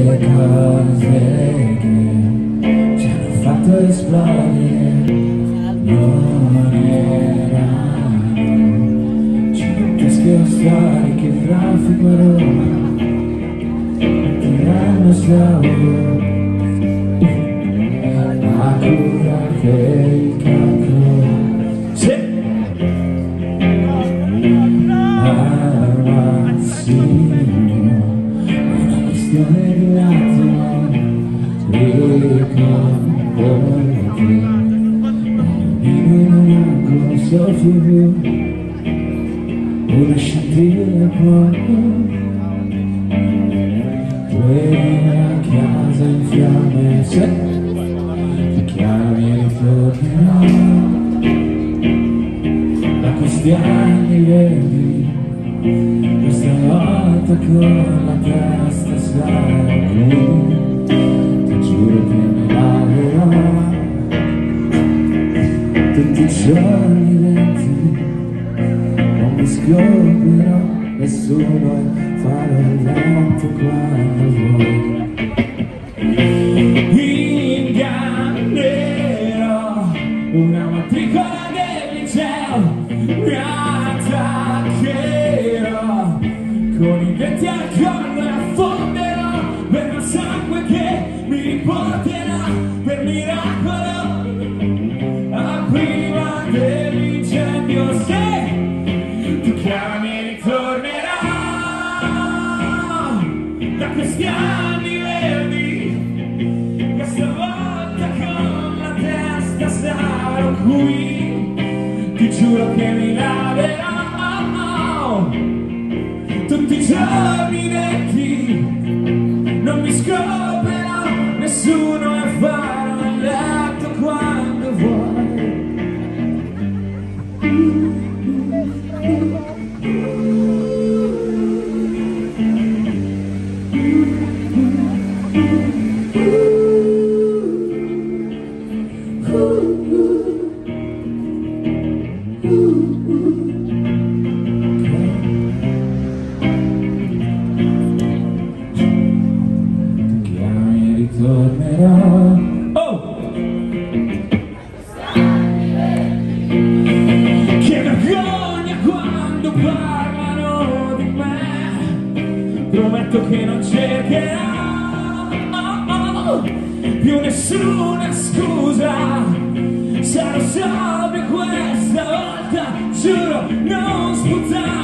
cose che ci hanno fatto esplodere non erano gigantesche o storiche, traffico a Roma, tirannosauro a cura del cancro. Sì! Una questione di un attimo, ricordati, in un angolo soffio blu, una scintilla poi, tu eri a casa in fiamme, se ti chiami e ritornerò, da questi anni verdi. Questa volta con la testa sarà qui, ti giuro che mi lavorò tutti i giorni lenti, non mi scoprirò nessuno e farò il letto quando vuoi. Ingannerò una matricola del liceo, mi attaccherò con i denti al collo e affonderò per il sangue che mi riporterà per miracolo a prima dell'incendio. Se tu chiami e ritornerò da questi anni verdi, questa volta con la testa sarò qui, ti giuro che mi laverò tutti i giorni detti, non mi scoprirà nessuno e farò il letto quando vuoi. Tornerò. Oh! Che vergogna quando parlano di me, prometto che non cercherò più nessuna scusa, sarò sobrio questa volta, giuro non sputare.